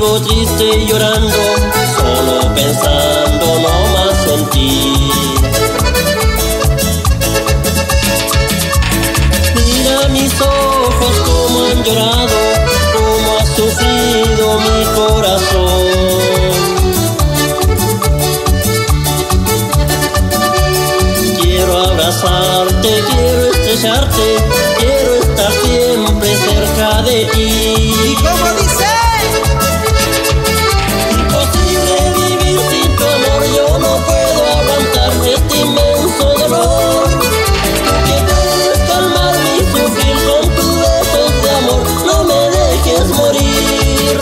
sigo triste y llorando, solo pensando nomás en ti. Mira mis ojos como han llorado, como ha sufrido mi corazón. Quiero abrazarte, quiero estrellarte, quiero estar siempre cerca de ti. ¿Y cómo dice? Imposible vivir sin tu amor, yo no puedo aguantar este inmenso dolor. Que puedes calmar mi sufrir con tus besos de amor, no me dejes morir.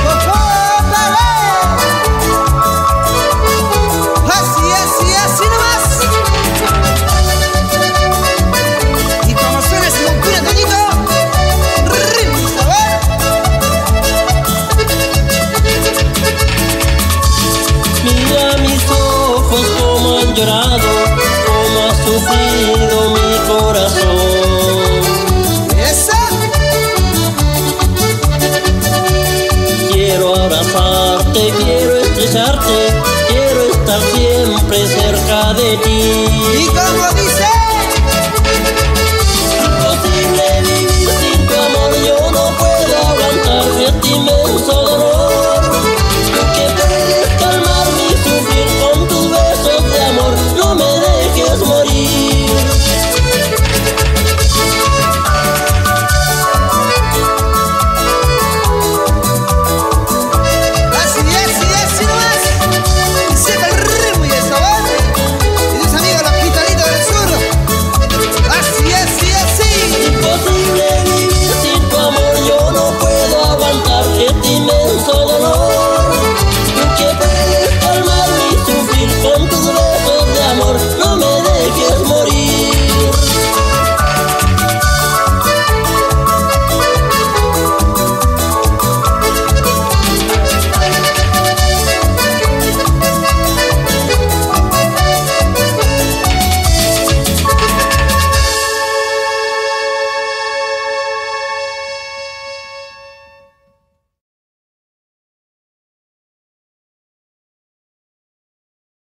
Así nomás. Y como suena ese locura, Toñito, ritmo, a ver. Mira mis ojos como han llorado, como ha sufrido mi corazón. Esa. Quiero abrazarte, quiero estrellarte,